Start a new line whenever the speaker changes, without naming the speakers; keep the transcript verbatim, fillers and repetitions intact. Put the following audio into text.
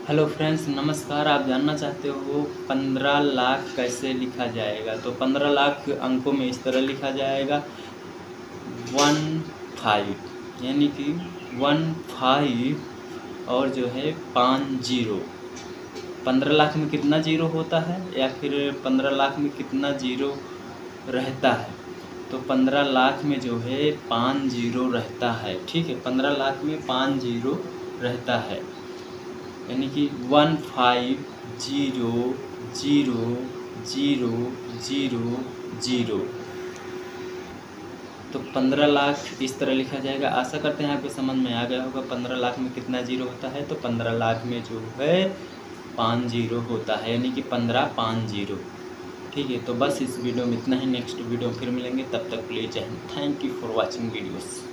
Hello friends, नमस्कार। आप जानना चाहते हो पंद्रह लाख कैसे लिखा जाएगा। तो पंद्रह लाख अंकों में इस तरह लिखा जाएगा वन फाइव, यानी कि वन फाइव और जो है पाँच जीरो। पंद्रह लाख में कितना जीरो होता है या फिर पंद्रह लाख में कितना जीरो रहता है। तो पंद्रह लाख में जो है पाँच जीरो रहता है। ठीक है, पंद्रह लाख में पाँच जीरो रहता है, यानी कि one five zero zero zero zero zero. तो पंद्रह लाख इस तरह लिखा जाएगा। आशा करते हैं आपको समझ में आ गया होगा पंद्रह लाख में कितना जीरो होता है। तो पंद्रह लाख में जो है पाँच जीरो होता है, यानी कि पंद्रह पाँच जीरो। ठीक है, तो बस इस वीडियो में इतना ही। नेक्स्ट वीडियो में फिर मिलेंगे, तब तक के लिए जय Hind. Thank you for watching videos.